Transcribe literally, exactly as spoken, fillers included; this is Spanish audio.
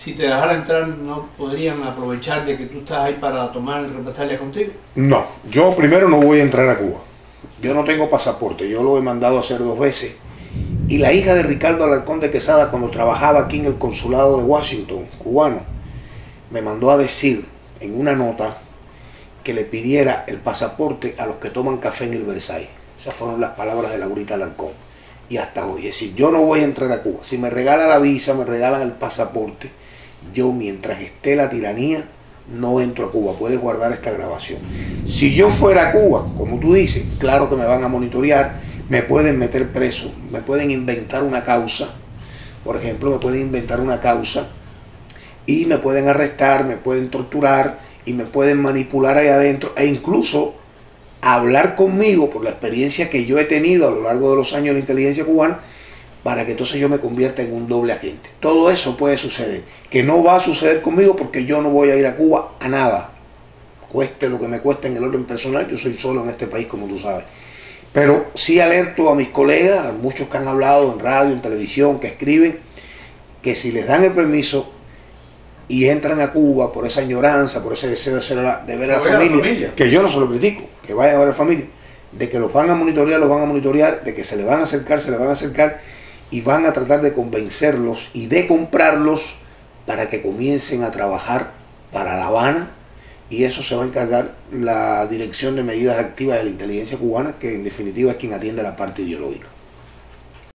si te dejara entrar, ¿no podrían aprovechar de que tú estás ahí para tomar represalias contigo? No, yo primero no voy a entrar a Cuba. Yo no tengo pasaporte, yo lo he mandado a hacer dos veces. Y la hija de Ricardo Alarcón de Quesada, cuando trabajaba aquí en el consulado de Washington, cubano, me mandó a decir en una nota que le pidiera el pasaporte a los que toman café en el Versailles. Esas fueron las palabras de Laurita Alarcón. Y hasta hoy, es decir, yo no voy a entrar a Cuba. Si me regalan la visa, me regalan el pasaporte, yo mientras esté la tiranía, no entro a Cuba. Puedes guardar esta grabación. Si yo fuera a Cuba, como tú dices, claro que me van a monitorear, me pueden meter preso, me pueden inventar una causa, por ejemplo, me pueden inventar una causa y me pueden arrestar, me pueden torturar y me pueden manipular ahí adentro e incluso hablar conmigo por la experiencia que yo he tenido a lo largo de los años de la inteligencia cubana para que entonces yo me convierta en un doble agente. Todo eso puede suceder, que no va a suceder conmigo porque yo no voy a ir a Cuba a nada, cueste lo que me cueste en el orden personal. Yo soy solo en este país, como tú sabes. Pero sí alerto a mis colegas, a muchos que han hablado en radio, en televisión, que escriben, que si les dan el permiso y entran a Cuba por esa añoranza, por ese deseo de, ser la, de ver a la familia, familia, que yo no se lo critico, que vayan a ver a la familia, de que los van a monitorear, los van a monitorear, de que se le van a acercar, se le van a acercar y van a tratar de convencerlos y de comprarlos para que comiencen a trabajar para La Habana. Y eso se va a encargar la Dirección de Medidas Activas de la Inteligencia Cubana, que en definitiva es quien atiende la parte ideológica.